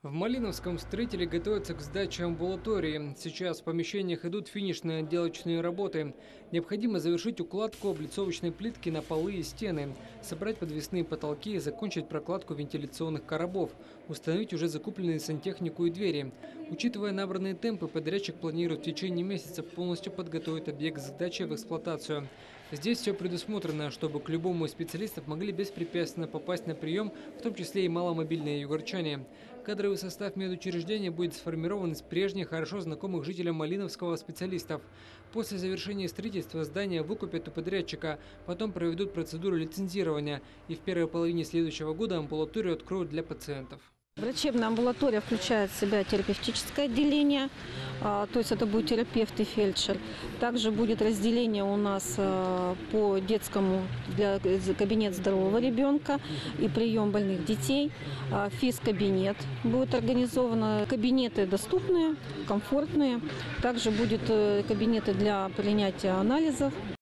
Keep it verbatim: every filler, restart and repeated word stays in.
В Малиновском строители готовятся к сдаче амбулатории. Сейчас в помещениях идут финишные отделочные работы. Необходимо завершить укладку облицовочной плитки на полы и стены, собрать подвесные потолки и закончить прокладку вентиляционных коробов, установить уже закупленные сантехнику и двери. Учитывая набранные темпы, подрядчик планирует в течение месяца полностью подготовить объект к сдаче в эксплуатацию. Здесь все предусмотрено, чтобы к любому из специалистов могли беспрепятственно попасть на прием, в том числе и маломобильные югорчане. Кадровый состав медучреждения будет сформирован из прежних, хорошо знакомых жителям Малиновского специалистов. После завершения строительства здания выкупят у подрядчика, потом проведут процедуру лицензирования и в первой половине следующего года амбулаторию откроют для пациентов. Врачебная амбулатория включает в себя терапевтическое отделение, то есть это будет терапевт и фельдшер. Также будет разделение у нас по детскому для кабинет здорового ребенка и прием больных детей. Физкабинет будет организован. Кабинеты доступные, комфортные. Также будут кабинеты для принятия анализов.